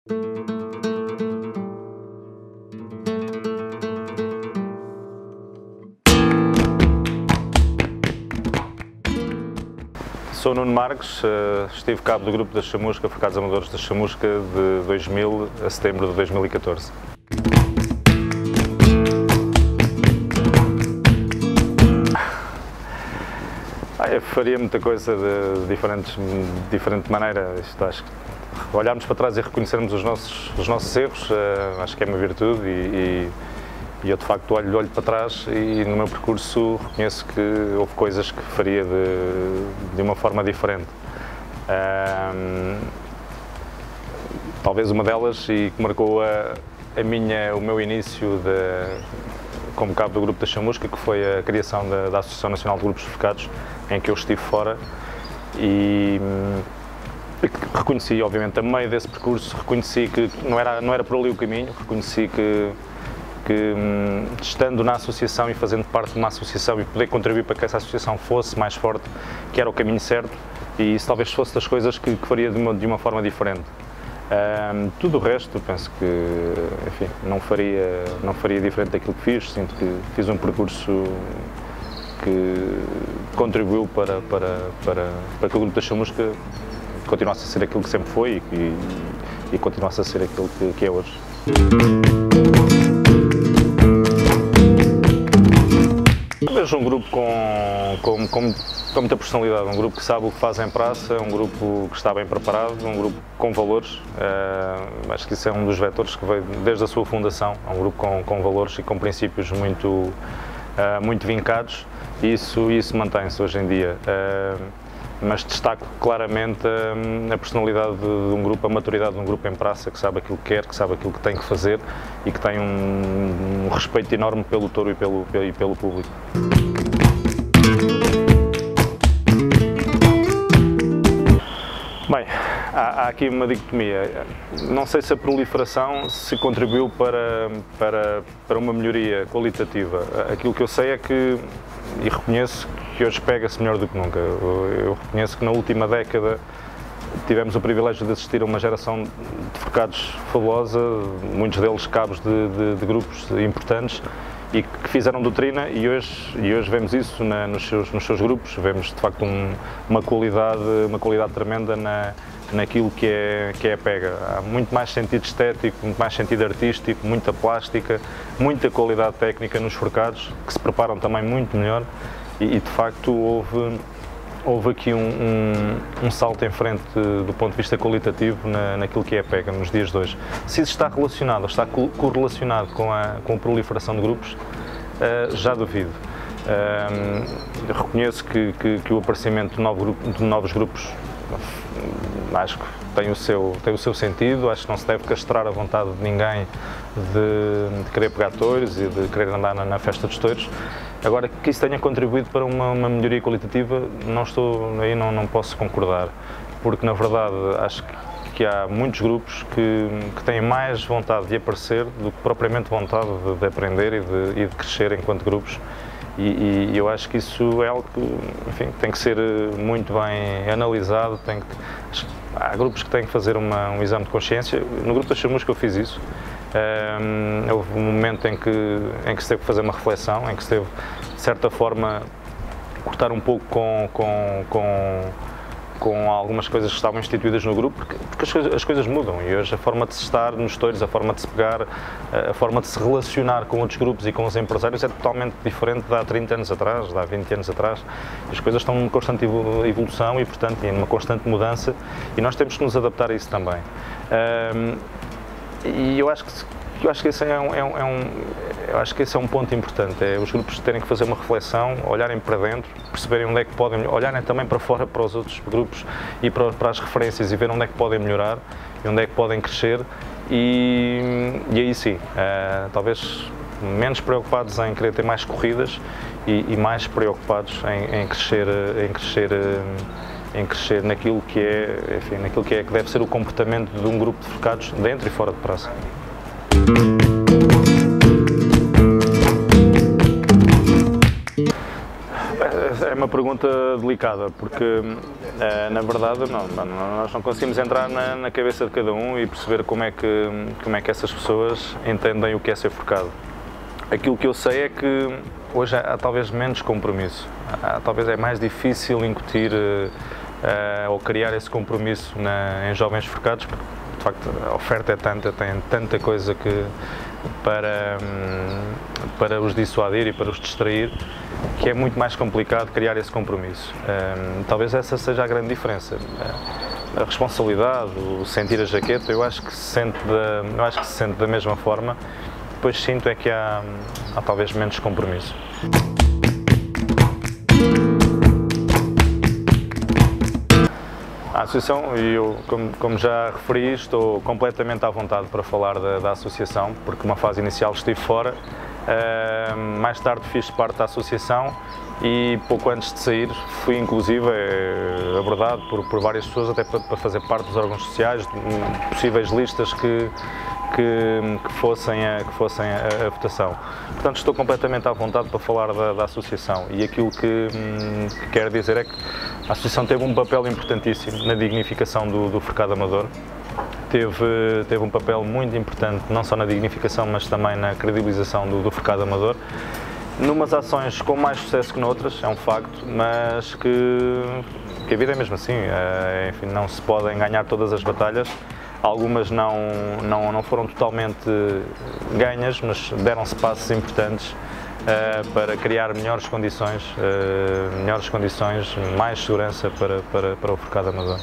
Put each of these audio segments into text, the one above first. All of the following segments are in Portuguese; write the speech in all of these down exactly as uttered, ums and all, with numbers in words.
Sou Nuno Marques, estive cabo do grupo da Chamusca, Focados Amadores da Chamusca, de dois mil a setembro de dois mil e catorze. Ah, eu faria muita coisa de diferentes, de diferente maneira. Isto, acho que olharmos para trás e reconhecermos os nossos, os nossos erros, acho que é uma virtude e, e, e eu de facto olho, olho para trás e no meu percurso reconheço que houve coisas que faria de, de uma forma diferente. Um, talvez uma delas, e que marcou a, a minha, o meu início de, como cabo do grupo da Chamusca, que foi a criação da, da Associação Nacional de Grupos Focados, em que eu estive fora e, e reconheci, obviamente, a meio desse percurso, reconheci que não era, não era por ali o caminho, reconheci que, que estando na associação e fazendo parte de uma associação e poder contribuir para que essa associação fosse mais forte, que era o caminho certo, e isso talvez fosse das coisas que, que faria de uma, de uma forma diferente. Um, tudo o resto, penso que, enfim, não faria, não faria diferente daquilo que fiz. Sinto que fiz um percurso que contribuiu para, para, para, para que o grupo da Chamusca continuasse a ser aquilo que sempre foi e, e, e continuasse a ser aquilo que, que é hoje. Vejo um grupo com, com, com, com muita personalidade, um grupo que sabe o que faz em praça, um grupo que está bem preparado, um grupo com valores. Uh, acho que isso é um dos vetores que veio desde a sua fundação, é um grupo com, com valores e com princípios muito, uh, muito vincados, e isso, isso mantém-se hoje em dia. Uh, mas destaco claramente a, a personalidade de, de um grupo, a maturidade de um grupo em praça, que sabe aquilo que quer, que sabe aquilo que tem que fazer e que tem um, um respeito enorme pelo touro e pelo, e pelo público. Bem, há, há aqui uma dicotomia. Não sei se a proliferação se contribuiu para, para, para uma melhoria qualitativa. Aquilo que eu sei é que, e reconheço que hoje pega-se melhor do que nunca. Eu reconheço que na última década tivemos o privilégio de assistir a uma geração de focados fabulosa, muitos deles cabos de, de, de grupos importantes e que fizeram doutrina, e hoje, e hoje vemos isso na, nos, seus, nos seus grupos, vemos de facto um, uma, qualidade, uma qualidade tremenda na, naquilo que é, que é a pega. Há muito mais sentido estético, muito mais sentido artístico, muita plástica, muita qualidade técnica nos focados, que se preparam também muito melhor. E, e de facto houve, houve aqui um, um, um salto em frente do ponto de vista qualitativo na, naquilo que é a pega nos dias de hoje. Se isso está relacionado ou está correlacionado com a, com a proliferação de grupos, uh, já duvido. Uh, reconheço que, que, que o aparecimento de, novo grupo, de novos grupos acho que tem o, seu, tem o seu sentido, acho que não se deve castrar a vontade de ninguém de, de querer pegar touros e de querer andar na, na festa dos touros. Agora, que isso tenha contribuído para uma, uma melhoria qualitativa, não estou, aí não, não posso concordar, porque na verdade acho que, que há muitos grupos que, que têm mais vontade de aparecer do que propriamente vontade de, de aprender e de, e de crescer enquanto grupos. E, e eu acho que isso é algo que, enfim, tem que ser muito bem analisado. Tem que, há grupos que têm que fazer uma, um exame de consciência. No grupo da Chamusca eu fiz isso. Um, houve um momento em que, em que se teve que fazer uma reflexão, em que se teve, de certa forma, cortar um pouco com, com, com, com algumas coisas que estavam instituídas no grupo, porque, porque as, coisas, as coisas mudam e hoje a forma de se estar nos touros, a forma de se pegar, a forma de se relacionar com outros grupos e com os empresários é totalmente diferente de há trinta anos atrás, de há vinte anos atrás. As coisas estão em constante evolução e, portanto, em uma constante mudança, e nós temos que nos adaptar a isso também. Um, E eu acho que, eu acho que esse é um, é um, é um, eu acho que esse é um ponto importante, é os grupos terem que fazer uma reflexão, olharem para dentro, perceberem onde é que podem, olharem também para fora, para os outros grupos e para, para as referências e ver onde é que podem melhorar e onde é que podem crescer, e, e aí sim, uh, talvez menos preocupados em querer ter mais corridas e, e mais preocupados em, em crescer, em crescer uh, em crescer naquilo que é, enfim, naquilo que é que deve ser o comportamento de um grupo de focados dentro e fora de praça. É uma pergunta delicada, porque na verdade não, nós não conseguimos entrar na, na cabeça de cada um e perceber como é, que, como é que essas pessoas entendem o que é ser forcado. Aquilo que eu sei é que hoje há, há talvez menos compromisso, há, talvez é mais difícil incutir uh, ou criar esse compromisso na, em jovens forcados, porque de facto a oferta é tanta, tem tanta coisa que, para, para os dissuadir e para os distrair, que é muito mais complicado criar esse compromisso. Um, talvez essa seja a grande diferença. A responsabilidade, o sentir a jaqueta, eu acho que se sente da, eu acho que se sente da mesma forma. Depois sinto é que há, há talvez menos compromisso. A associação, e eu, como, como já referi, estou completamente à vontade para falar da, da associação, porque numa fase inicial estive fora, uh, mais tarde fiz parte da associação e pouco antes de sair fui inclusive uh, abordado por, por várias pessoas até para, para fazer parte dos órgãos sociais, de possíveis listas que, que, que fossem, a, que fossem a, a votação. Portanto, estou completamente à vontade para falar da, da associação e aquilo que, hum, que quero dizer é que a associação teve um papel importantíssimo na dignificação do, do forcado amador, teve, teve um papel muito importante não só na dignificação, mas também na credibilização do, do forcado amador, numas ações com mais sucesso que noutras, é um facto, mas que, que a vida é mesmo assim, é, enfim, não se podem ganhar todas as batalhas, algumas não, não, não foram totalmente ganhas, mas deram-se passos importantes Uh, para criar melhores condições, uh, melhores condições, mais segurança para, para, para o forcado amador.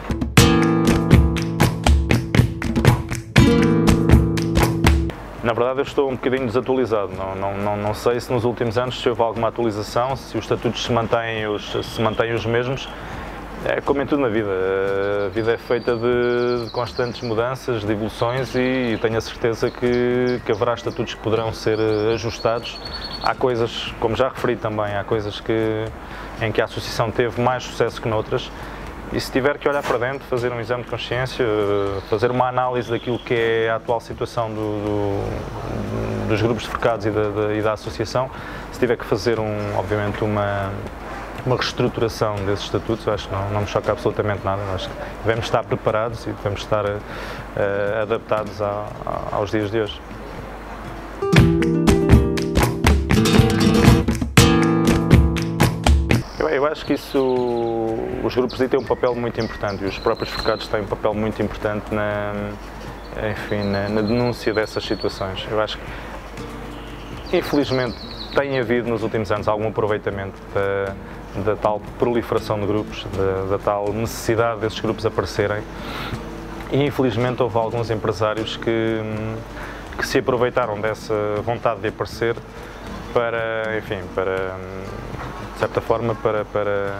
Na verdade eu estou um bocadinho desatualizado, não, não, não, não sei se nos últimos anos se houve alguma atualização, se os estatutos se mantêm os, se mantêm os mesmos. É como em tudo na vida, a vida é feita de constantes mudanças, de evoluções e tenho a certeza que, que haverá estatutos que poderão ser ajustados. Há coisas, como já referi também, há coisas que, em que a associação teve mais sucesso que noutras e se tiver que olhar para dentro, fazer um exame de consciência, fazer uma análise daquilo que é a atual situação do, do, dos grupos de forcados e da, da, e da associação, se tiver que fazer, um, obviamente, uma uma reestruturação desses estatutos, acho que não, não me choca absolutamente nada, acho que devemos estar preparados e devemos estar uh, adaptados a, a, aos dias de hoje. Eu, eu acho que isso, os grupos I têm um papel muito importante e os próprios forcados têm um papel muito importante na, enfim, na, na denúncia dessas situações. Eu acho que, infelizmente, tem havido nos últimos anos algum aproveitamento da, da tal proliferação de grupos, da, da tal necessidade desses grupos aparecerem e infelizmente houve alguns empresários que, que se aproveitaram dessa vontade de aparecer para, enfim, para, de certa forma, para, para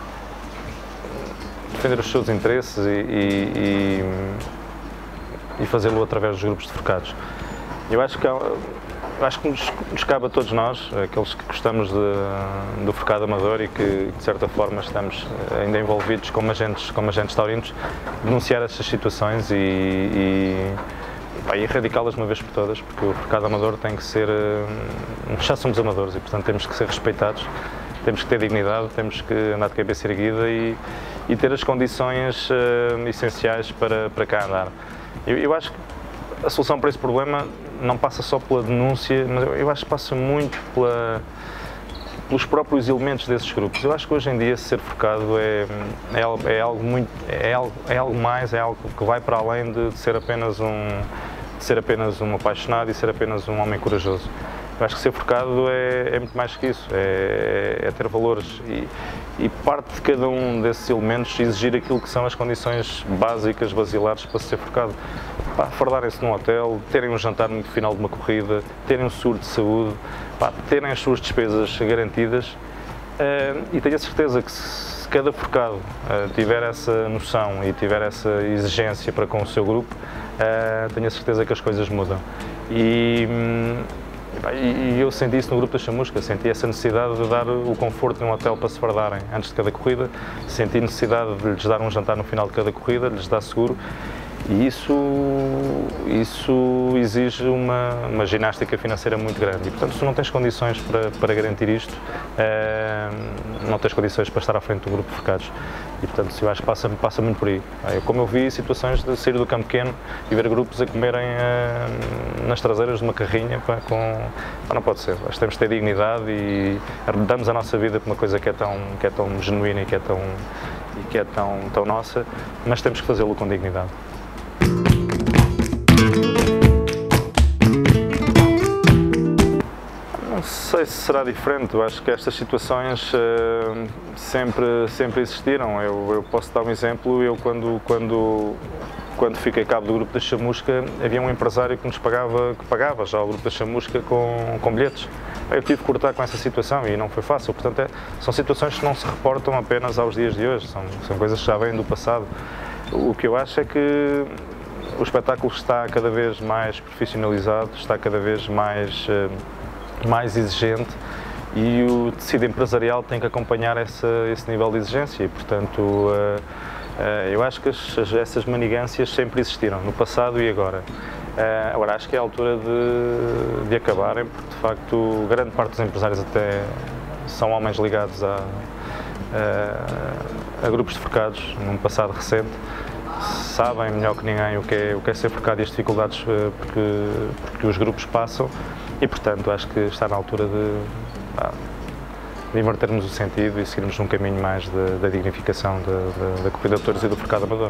defender os seus interesses e, e, e, e fazê-lo através dos grupos de forcados. Eu acho que há, Acho que nos, nos cabe a todos nós, aqueles que gostamos de, do forcado amador e que, de certa forma, estamos ainda envolvidos como agentes, como agentes taurinos, denunciar estas situações e, e, e erradicá-las uma vez por todas, porque o forcado amador tem que ser... Já somos amadores e, portanto, temos que ser respeitados, temos que ter dignidade, temos que andar de cabeça erguida e, e ter as condições uh, essenciais para, para cá andar. Eu, eu acho que a solução para esse problema não passa só pela denúncia, mas eu acho que passa muito pela, pelos próprios elementos desses grupos. Eu acho que hoje em dia ser forcado é, é, algo, é, algo, muito, é, algo, é algo mais, é algo que vai para além de, de, ser apenas um, de ser apenas um apaixonado e ser apenas um homem corajoso. Eu acho que ser forcado é, é muito mais que isso, é, é ter valores e, e parte de cada um desses elementos exigir aquilo que são as condições básicas, basilares para ser forcado. Pá, fardarem-se num hotel, terem um jantar no final de uma corrida, terem um seguro de saúde, pá, terem as suas despesas garantidas uh, e tenho a certeza que se cada forcado uh, tiver essa noção e tiver essa exigência para com o seu grupo, uh, tenho a certeza que as coisas mudam. E, um, E eu senti isso no grupo da Chamusca, senti essa necessidade de dar o conforto num hotel para se fardarem antes de cada corrida, senti necessidade de lhes dar um jantar no final de cada corrida, de lhes dar seguro E isso, isso exige uma, uma ginástica financeira muito grande e, portanto, se tu não tens condições para, para garantir isto, eh, não tens condições para estar à frente do grupo de forcados. E, portanto, eu acho que passa, passa muito por aí. Eu, como eu vi situações de sair do campo pequeno e ver grupos a comerem eh, nas traseiras de uma carrinha, pá, com... Pá, não pode ser. Acho que temos de ter dignidade e damos a nossa vida por uma coisa que é tão, que é tão genuína e que é tão, e que é tão, tão nossa, mas temos que fazê-lo com dignidade. Não sei se será diferente, eu acho que estas situações uh, sempre, sempre existiram. Eu, eu posso dar um exemplo, eu quando, quando, quando fiquei cabo do Grupo da Chamusca, havia um empresário que nos pagava, que pagava já o Grupo da Chamusca com, com bilhetes. Eu tive que cortar com essa situação e não foi fácil, portanto é, são situações que não se reportam apenas aos dias de hoje, são, são coisas que já vêm do passado. O que eu acho é que o espetáculo está cada vez mais profissionalizado, está cada vez mais, mais exigente e o tecido empresarial tem que acompanhar essa, esse nível de exigência e, portanto, eu acho que as, essas manigâncias sempre existiram, no passado e agora. Agora, acho que é a altura de, de acabarem, porque, de facto, grande parte dos empresários até são homens ligados a, a, a grupos de forcados, num passado recente, sabem melhor que ninguém o que é, o que é ser forcado e as dificuldades porque, porque os grupos passam e, portanto, acho que está na altura de, de invertermos o sentido e seguirmos num caminho mais de, da dignificação da corrida de touros e do forcado amador.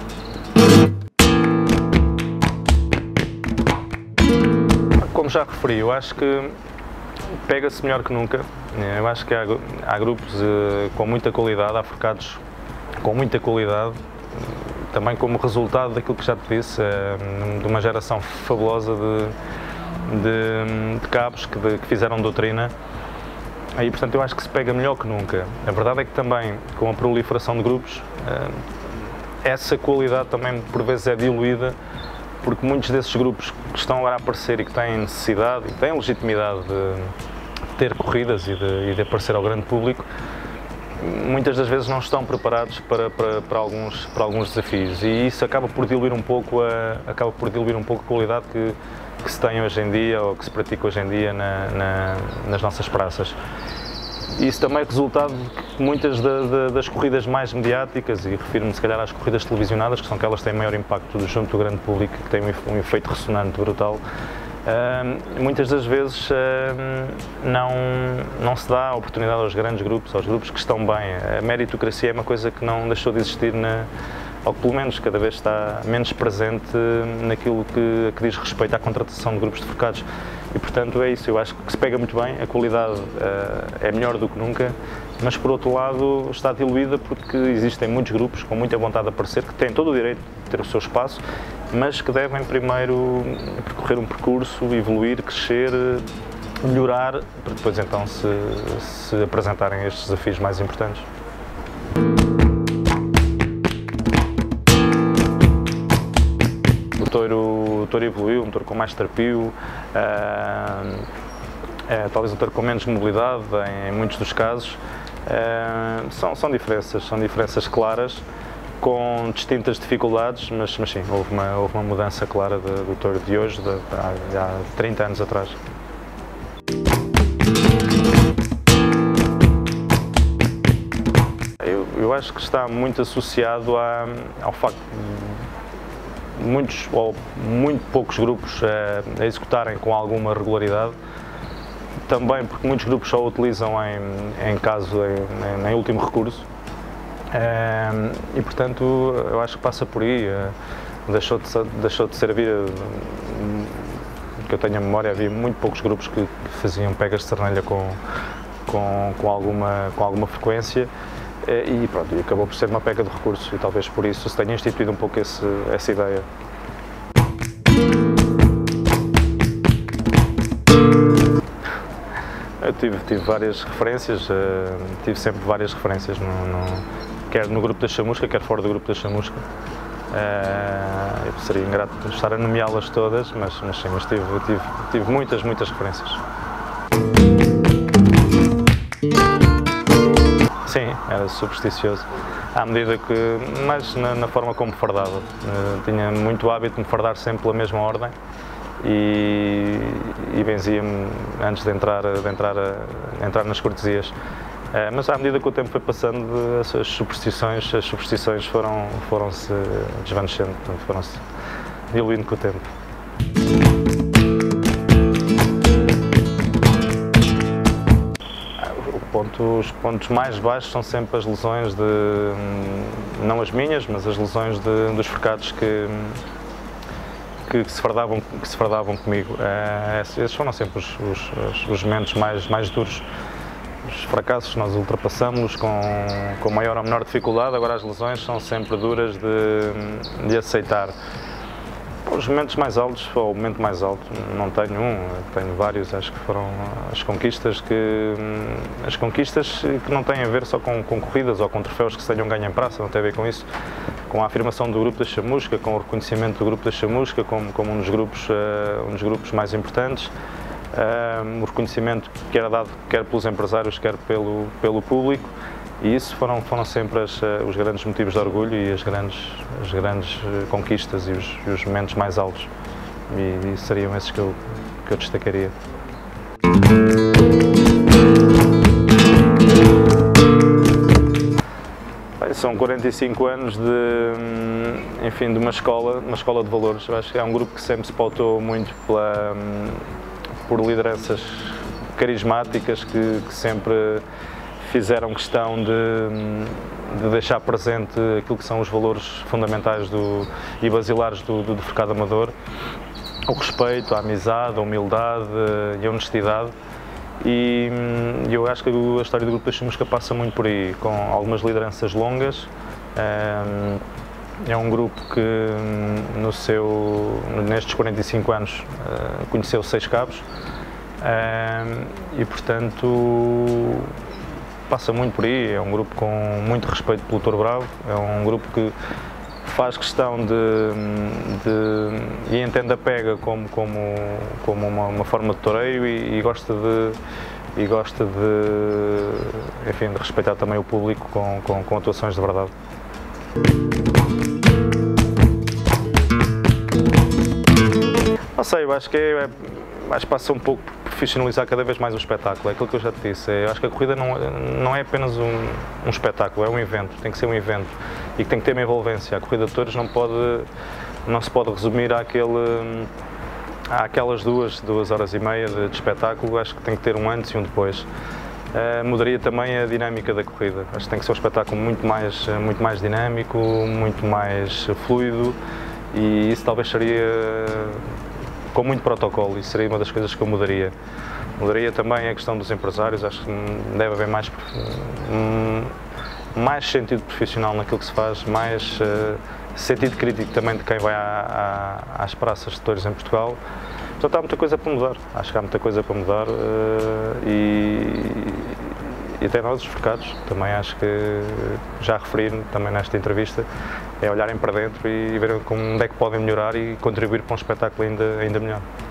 Como já referi, eu acho que pega-se melhor que nunca. Eu acho que há, há grupos com muita qualidade, há forcados com muita qualidade, também como resultado daquilo que já te disse, de uma geração fabulosa de, de, de cabos que, de, que fizeram doutrina. Aí, portanto, eu acho que se pega melhor que nunca. A verdade é que também, com a proliferação de grupos, essa qualidade também por vezes é diluída, porque muitos desses grupos que estão agora a aparecer e que têm necessidade e têm legitimidade de ter corridas e de, e de aparecer ao grande público, muitas das vezes não estão preparados para, para, para, alguns, para alguns desafios e isso acaba por diluir um pouco a, acaba por diluir um pouco a qualidade que, que se tem hoje em dia ou que se pratica hoje em dia na, na, nas nossas praças. Isso também é resultado de que muitas da, da, das corridas mais mediáticas, e refiro-me se calhar às corridas televisionadas, que são aquelas que têm maior impacto junto do grande público, que têm um efeito ressonante brutal, Uh, muitas das vezes uh, não, não se dá a oportunidade aos grandes grupos, aos grupos que estão bem. A meritocracia é uma coisa que não deixou de existir, na, ou que pelo menos cada vez está menos presente naquilo que, que diz respeito à contratação de grupos de forcados. E, portanto, é isso. Eu acho que se pega muito bem, a qualidade uh, é melhor do que nunca, mas, por outro lado, está diluída porque existem muitos grupos com muita vontade de aparecer, que têm todo o direito de ter o seu espaço, mas que devem primeiro percorrer um percurso, evoluir, crescer, melhorar, para depois então se, se apresentarem estes desafios mais importantes. O touro, o touro evoluiu, um touro com mais trapio, uh, é, talvez um touro com menos mobilidade em, em muitos dos casos. Uh, são, são diferenças, são diferenças claras, com distintas dificuldades, mas, mas sim, houve uma, houve uma mudança clara de, do touro de hoje, de, de, de, há trinta anos atrás. Eu, eu acho que está muito associado a, ao facto de muitos ou muito poucos grupos a, a executarem com alguma regularidade, também porque muitos grupos só o utilizam em, em caso, em, em, em último recurso. Uh, e, portanto, eu acho que passa por aí. Uh, deixou, de, deixou de ser a vida, uh, que eu tenho a memória, havia muito poucos grupos que, que faziam pegas de cernelha com, com, com, alguma, com alguma frequência uh, e pronto, e acabou por ser uma pega de recurso e talvez por isso se tenha instituído um pouco esse, essa ideia. Eu tive, tive várias referências, uh, tive sempre várias referências, no, no, quer no grupo da Chamusca, quer fora do grupo da Chamusca. Uh, eu seria ingrato estar a nomeá-las todas, mas, mas sim, mas tive, tive, tive muitas, muitas referências. Sim, era supersticioso. à medida que, mais na, na forma como me fardava. Uh, tinha muito hábito de me fardar sempre pela mesma ordem e, e benzia-me antes de entrar, de entrar, a, entrar nas cortesias. Uh, mas à medida que o tempo foi passando, as superstições, as superstições foram, foram-se desvanecendo, foram-se diluindo com o tempo. Ponto, os pontos mais baixos são sempre as lesões de, não as minhas, mas as lesões de, dos forcados que, que, que, se fardavam, que se fardavam comigo. É, esses foram sempre os, os, os momentos mais, mais duros. Os fracassos nós ultrapassamos com, com maior ou menor dificuldade, agora as lesões são sempre duras de, de aceitar. Os momentos mais altos, ou o momento mais alto, não tenho um, tenho vários, acho que foram as conquistas que, as conquistas que não têm a ver só com, com corridas ou com troféus que se tenham ganho em praça, não tem a ver com isso, com a afirmação do grupo da Chamusca, com o reconhecimento do grupo da Chamusca como, como um, dos grupos, uh, um dos grupos mais importantes, uh, o reconhecimento que era dado quer pelos empresários, quer pelo, pelo público. E isso foram, foram sempre as, os grandes motivos de orgulho e as grandes, as grandes conquistas e os, e os momentos mais altos. E, e seriam esses que eu, que eu destacaria. Bem, são quarenta e cinco anos de, enfim, de uma escola, uma escola de valores. Eu acho que é um grupo que sempre se pautou muito pela, por lideranças carismáticas que, que sempre fizeram questão de, de deixar presente aquilo que são os valores fundamentais do, e basilares do, do, do forcado amador, o respeito, a amizade, a humildade e a honestidade. E eu acho que a história do Grupo da Chamusca passa muito por aí, com algumas lideranças longas. É um grupo que no seu, nestes quarenta e cinco anos conheceu seis cabos e, portanto, passa muito por aí. É um grupo com muito respeito pelo Touro Bravo, é um grupo que faz questão de, de e entende a pega como, como, como uma, uma forma de toureio e, e gosta de e gosta de, enfim, de respeitar também o público com, com, com atuações de verdade. Não sei, eu acho que é, acho que passa um pouco por profissionalizar cada vez mais o espetáculo, é aquilo que eu já te disse. Eu acho que a corrida não, não é apenas um, um espetáculo, é um evento, tem que ser um evento e que tem que ter uma envolvência. A corrida de touros não, pode, não se pode resumir àquele, àquelas duas, duas horas e meia de, de espetáculo, acho que tem que ter um antes e um depois. Uh, mudaria também a dinâmica da corrida, acho que tem que ser um espetáculo muito mais, muito mais dinâmico, muito mais fluido e isso talvez seria com muito protocolo, isso seria uma das coisas que eu mudaria. Mudaria também a questão dos empresários, acho que deve haver mais, mais sentido profissional naquilo que se faz, mais uh, sentido crítico também de quem vai à, à, às praças de touros em Portugal. Portanto, há muita coisa para mudar, acho que há muita coisa para mudar uh, e, e até nós, os forcados, também acho que, já referi também nesta entrevista, é olharem para dentro e verem como onde é que podem melhorar e contribuir para um espetáculo ainda, ainda melhor.